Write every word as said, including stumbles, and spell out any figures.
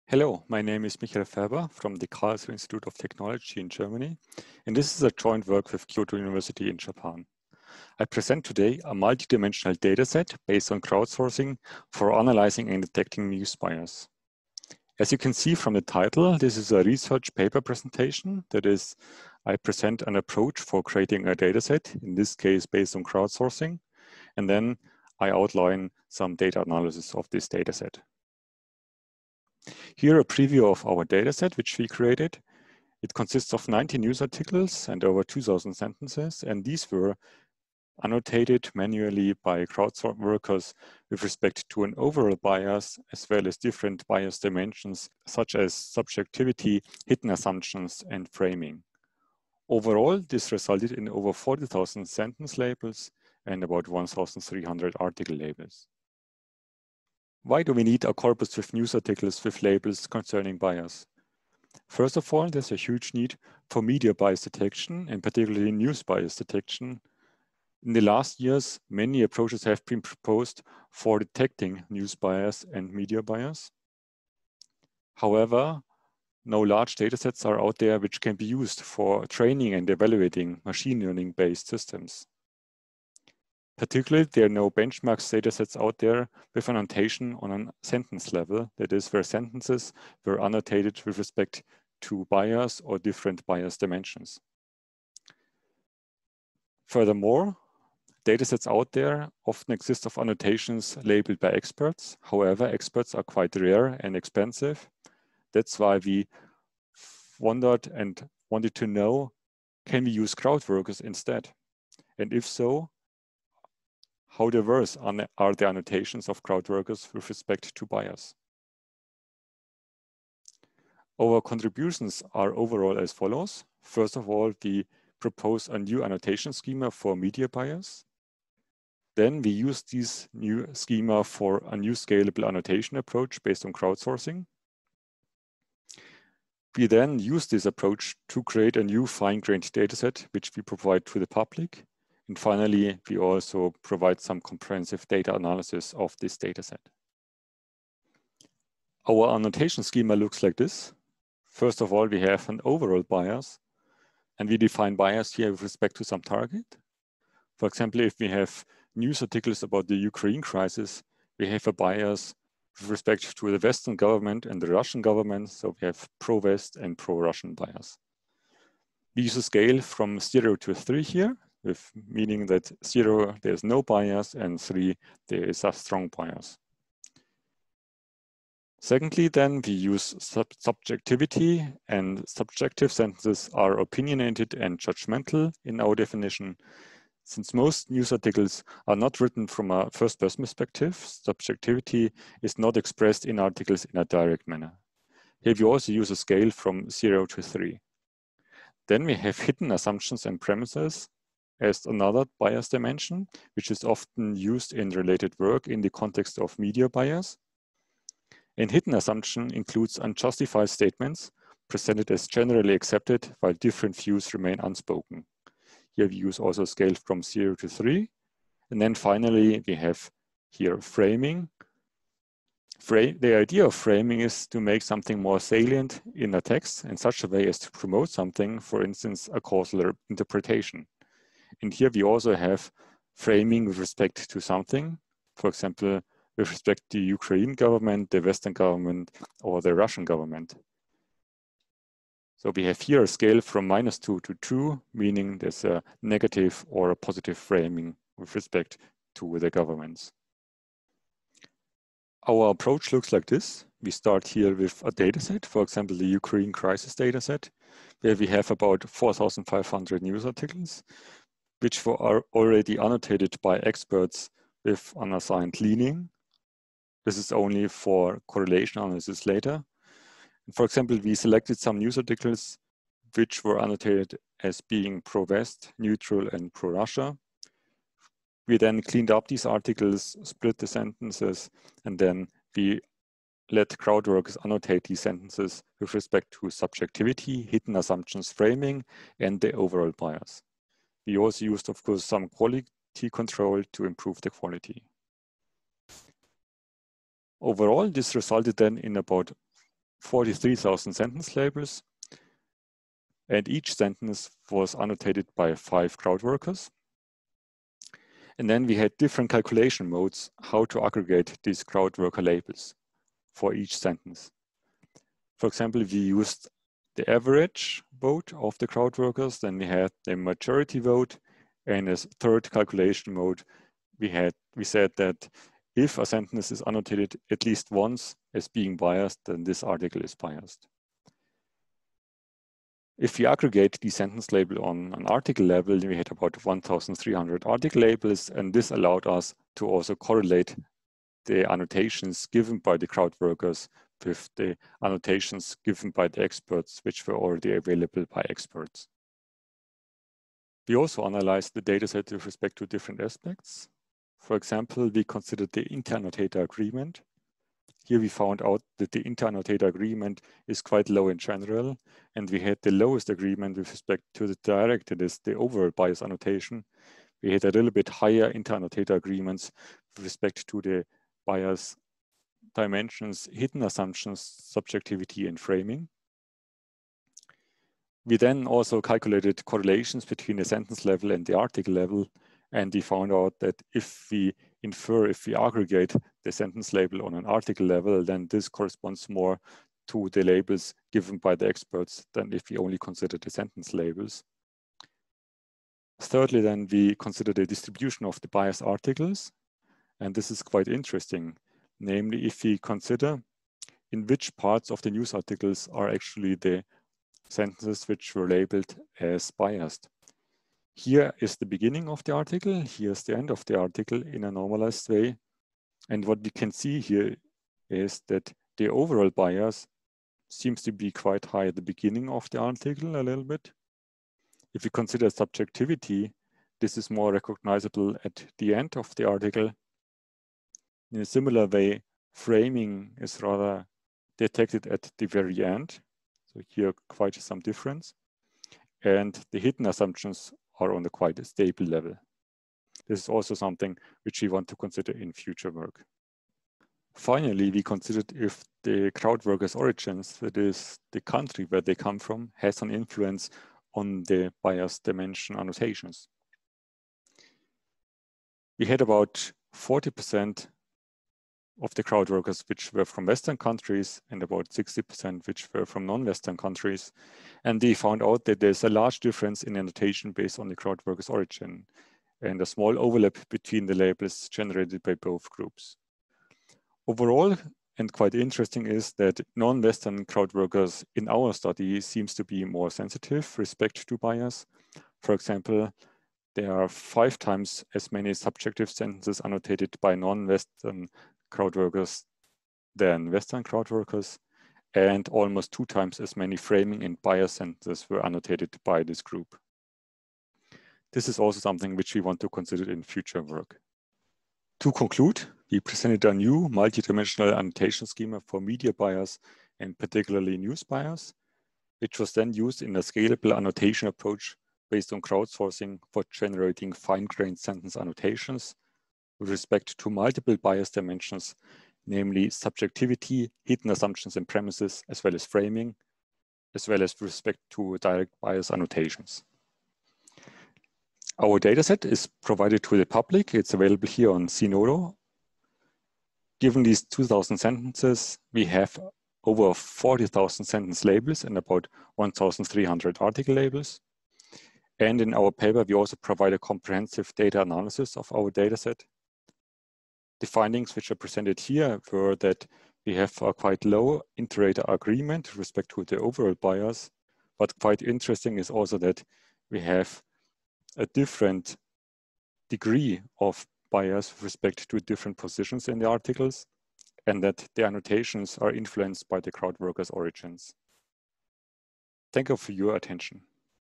Hello, my name is Michael Färber from the Karlsruhe Institute of Technology in Germany, and this is a joint work with Kyoto University in Japan. I present today a multidimensional dataset based on crowdsourcing for analyzing and detecting news bias. As you can see from the title, this is a research paper presentation. That is, I present an approach for creating a dataset, in this case based on crowdsourcing, and then I outline some data analysis of this dataset. Here a preview of our dataset, which we created. It consists of ninety news articles and over two thousand sentences, and these were annotated manually by crowdsourcing workers with respect to an overall bias, as well as different bias dimensions, such as subjectivity, hidden assumptions, and framing. Overall, this resulted in over forty thousand sentence labels and about one thousand three hundred article labels. Why do we need a corpus with news articles with labels concerning bias? First of all, there's a huge need for media bias detection, and particularly news bias detection. In the last years, many approaches have been proposed for detecting news bias and media bias. However, no large datasets are out there which can be used for training and evaluating machine learning-based systems. Particularly, there are no benchmarks datasets out there with an annotation on a sentence level, that is, where sentences were annotated with respect to bias or different bias dimensions. Furthermore, datasets out there often exist of annotations labeled by experts. However, experts are quite rare and expensive. That's why we wondered and wanted to know, can we use crowd workers instead? And if so, how diverse are the annotations of crowd workers with respect to bias? Our contributions are overall as follows. First of all, we propose a new annotation schema for media bias. Then we use this new schema for a new scalable annotation approach based on crowdsourcing. We then use this approach to create a new fine-grained dataset, which we provide to the public. And finally, we also provide some comprehensive data analysis of this dataset. Our annotation schema looks like this. First of all, we have an overall bias, and we define bias here with respect to some target. For example, if we have news articles about the Ukraine crisis, we have a bias with respect to the Western government and the Russian government, so we have pro-West and pro-Russian bias. We use a scale from zero to three here, with meaning that zero, there's no bias, and three, there is a strong bias. Secondly, then we use sub subjectivity, and subjective sentences are opinionated and judgmental in our definition. Since most news articles are not written from a first-person perspective, subjectivity is not expressed in articles in a direct manner. Here we also use a scale from zero to three. Then we have hidden assumptions and premises as another bias dimension, which is often used in related work in the context of media bias. And hidden assumption includes unjustified statements presented as generally accepted while different views remain unspoken. Here we use also a scale from zero to three. And then finally, we have here framing. Frame, the idea of framing is to make something more salient in a text in such a way as to promote something, for instance, a causal interpretation. And here we also have framing with respect to something, for example, with respect to the Ukraine government, the Western government, or the Russian government. So we have here a scale from minus two to two, meaning there's a negative or a positive framing with respect to the governments. Our approach looks like this. We start here with a dataset, for example, the Ukraine crisis dataset, where we have about four thousand five hundred news articles, which are already annotated by experts with unassigned leaning. This is only for correlation analysis later. For example, we selected some news articles which were annotated as being pro-West, neutral, and pro-Russia. We then cleaned up these articles, split the sentences, and then we let crowd workers annotate these sentences with respect to subjectivity, hidden assumptions, framing, and the overall bias. We also used, of course, some quality control to improve the quality. Overall, this resulted then in about forty-three thousand sentence labels, and each sentence was annotated by five crowd workers. And then we had different calculation modes how to aggregate these crowd worker labels for each sentence. For example, we used the average vote of the crowd workers, then we had the majority vote, and as third calculation mode, we had we said that if a sentence is annotated at least once as being biased, then this article is biased. If we aggregate the sentence label on an article level, we had about one thousand three hundred article labels, and this allowed us to also correlate the annotations given by the crowd workers with the annotations given by the experts, which were already available by experts. We also analyzed the dataset with respect to different aspects. For example, we considered the inter-annotator agreement. Here we found out that the inter-annotator agreement is quite low in general, and we had the lowest agreement with respect to the direct, that is the overall bias annotation. We had a little bit higher inter-annotator agreements with respect to the bias dimensions, hidden assumptions, subjectivity, and framing. We then also calculated correlations between the sentence level and the article level, and we found out that if we infer, if we aggregate the sentence label on an article level, then this corresponds more to the labels given by the experts than if we only consider the sentence labels. Thirdly, then we consider the distribution of the biased articles, and this is quite interesting. Namely, if we consider in which parts of the news articles are actually the sentences which were labeled as biased. Here is the beginning of the article, here's the end of the article in a normalized way. And what we can see here is that the overall bias seems to be quite high at the beginning of the article a little bit. If we consider subjectivity, this is more recognizable at the end of the article. In a similar way, framing is rather detected at the very end. So here quite some difference. And the hidden assumptions are on a quite a stable level. This is also something which we want to consider in future work. Finally, we considered if the crowd workers' origins, that is the country where they come from, has an influence on the bias dimension annotations. We had about forty percent of the crowd workers which were from Western countries and about sixty percent which were from non-Western countries. And they found out that there's a large difference in annotation based on the crowd workers' origin and a small overlap between the labels generated by both groups. Overall, and quite interesting, is that non-Western crowd workers in our study seems to be more sensitive with respect to bias. For example, there are five times as many subjective sentences annotated by non-Western crowd workers than Western crowd workers, and almost two times as many framing and bias sentences were annotated by this group. This is also something which we want to consider in future work. To conclude, we presented a new multidimensional annotation schema for media bias and particularly news bias, which was then used in a scalable annotation approach based on crowdsourcing for generating fine-grained sentence annotations with respect to multiple bias dimensions, namely subjectivity, hidden assumptions and premises, as well as framing, as well as with respect to direct bias annotations. Our dataset is provided to the public. It's available here on Zenodo. Given these two thousand sentences, we have over forty thousand sentence labels and about one thousand three hundred article labels. And in our paper, we also provide a comprehensive data analysis of our dataset. The findings which are presented here were that we have a quite low inter-rater agreement with respect to the overall bias, but quite interesting is also that we have a different degree of bias with respect to different positions in the articles, and that the annotations are influenced by the crowd workers' origins. Thank you for your attention.